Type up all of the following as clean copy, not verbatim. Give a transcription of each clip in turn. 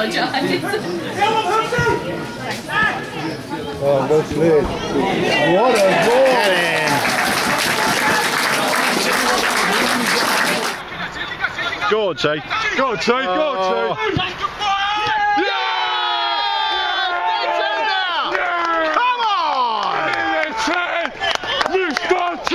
apologise. Oh, well cleared. What a ball! Go on, T. Go on, T. Go on, T. Come on! Mr. T!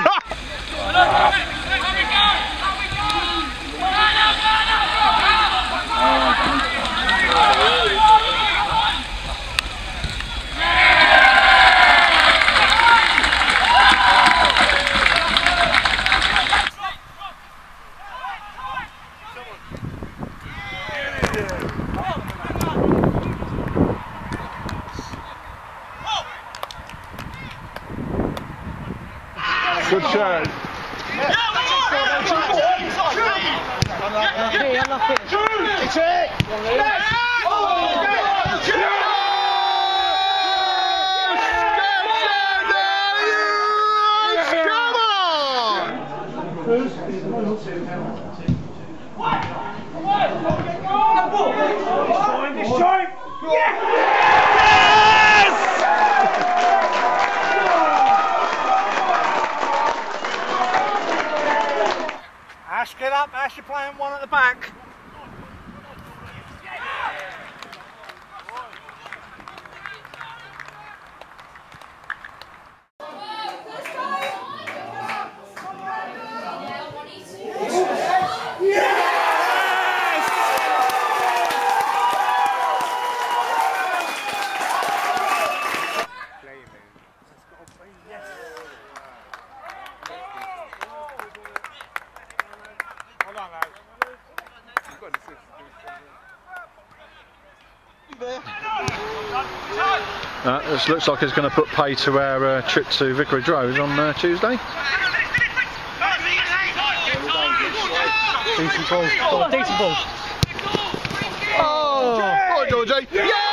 Good shot. Ash, get up. Ash, you're playing one at the back. This looks like it's going to put pay to our trip to Vicarage Road on Tuesday. Decent ball. Oh, Georgie! Yeah!